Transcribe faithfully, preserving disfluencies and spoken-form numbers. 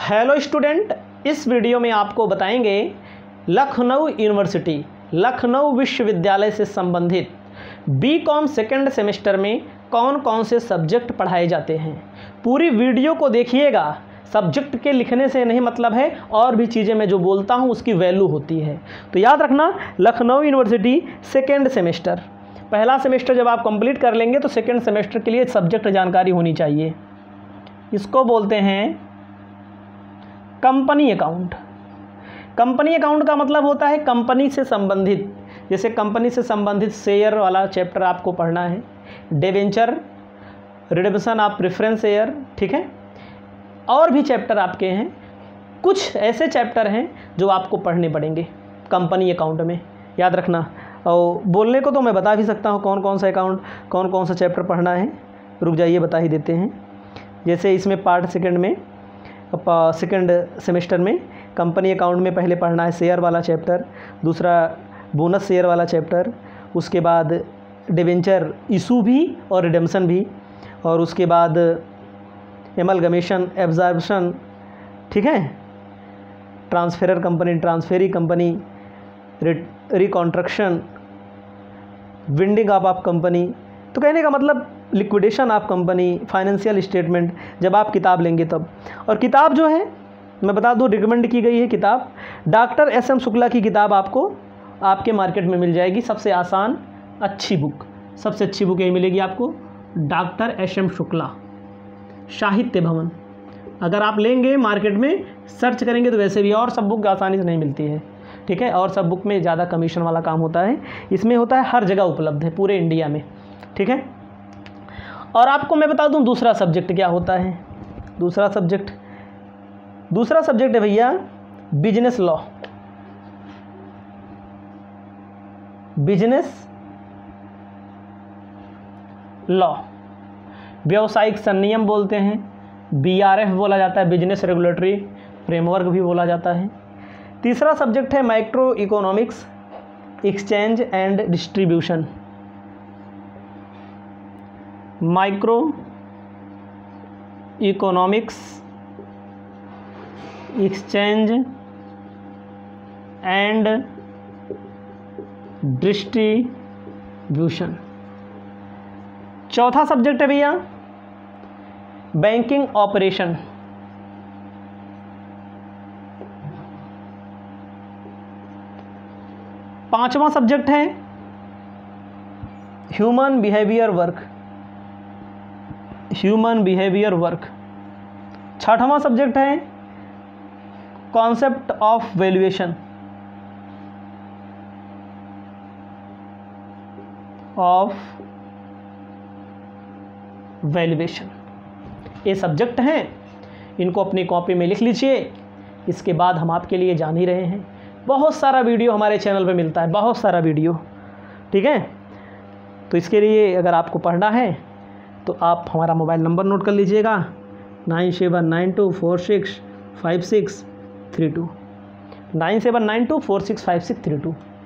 Hello student, इस video में आपको बताएंगे लखनऊ यूनिवर्सिटी लखनऊ विश्वविद्यालय से संबंधित बी कॉम सेकेंड सेमेस्टर में कौन कौन से सब्जेक्ट पढ़ाए जाते हैं। पूरी वीडियो को देखिएगा। सब्जेक्ट के लिखने से नहीं मतलब है, और भी चीज़ें मैं जो बोलता हूँ उसकी वैल्यू होती है। तो याद रखना, लखनऊ यूनिवर्सिटी सेकेंड सेमेस्टर, पहला सेमेस्टर जब आप कंप्लीट कर लेंगे तो सेकेंड सेमेस्टर के लिए सब्जेक्ट जानकारी होनी चाहिए। इसको बोलते हैं कंपनी अकाउंट। कंपनी अकाउंट का मतलब होता है कंपनी से संबंधित, जैसे कंपनी से संबंधित शेयर वाला चैप्टर आपको पढ़ना है, debenture, redemption of preference share, ठीक है। और भी चैप्टर आपके हैं, कुछ ऐसे चैप्टर हैं जो आपको पढ़ने पड़ेंगे कंपनी अकाउंट में, याद रखना। और बोलने को तो मैं बता भी सकता हूँ कौन कौन सा अकाउंट, कौन कौन सा चैप्टर पढ़ना है। रुक जाइए, बता ही देते हैं। जैसे इसमें पार्ट सेकंड में, सेकंड सेमेस्टर में कंपनी अकाउंट में पहले पढ़ना है शेयर वाला चैप्टर, दूसरा बोनस शेयर वाला चैप्टर, उसके बाद डिवेंचर इशू भी और रिडेम्पशन भी, और उसके बाद एमलगमेशन, एब्जॉर्प्शन, ठीक है, transferor company, transferee company, reconstruction, winding up of company. तो कहने का मतलब liquidation of company, financial statement, जब आप किताब लेंगे तब। और किताब जो है मैं बता दूं, रिकमेंड की गई है किताब डॉक्टर एस एम शुक्ला की किताब आपको आपके मार्केट में मिल जाएगी। सबसे आसान अच्छी बुक, सबसे अच्छी बुक यही मिलेगी आपको, डॉक्टर एस एम शुक्ला, साहित्य भवन। अगर आप लेंगे मार्केट में सर्च करेंगे तो वैसे भी, और सब बुक आसानी से नहीं मिलती है, ठीक है। और सब बुक में ज़्यादा कमीशन वाला काम होता है, इसमें होता है हर जगह उपलब्ध है पूरे इंडिया में, ठीक है। और आपको मैं बता दूं दूसरा सब्जेक्ट क्या होता है। दूसरा सब्जेक्ट दूसरा सब्जेक्ट है भैया बिजनेस लॉ। बिजनेस लॉ, व्यावसायिक संनियम बोलते हैं, बी आर एफ बोला जाता है, बिजनेस रेगुलेटरी फ्रेमवर्क भी बोला जाता है। तीसरा सब्जेक्ट है micro economics, exchange and distribution. Micro economics, exchange and distribution. चौथा सब्जेक्ट है भैया बैंकिंग ऑपरेशन। पांचवा सब्जेक्ट है human behaviour work, human behaviour work. छठवां सब्जेक्ट है concept of valuation, of valuation. ये सब्जेक्ट हैं, इनको अपनी कॉपी में लिख लीजिए। इसके बाद हम आपके लिए जान ही रहे हैं, बहुत सारा वीडियो हमारे चैनल पे मिलता है, बहुत सारा वीडियो, ठीक है। तो इसके लिए अगर आपको पढ़ना है तो आप हमारा मोबाइल नंबर नोट कर लीजिएगा, nine seven nine two four six five six three two, nine seven nine two four six five six three to.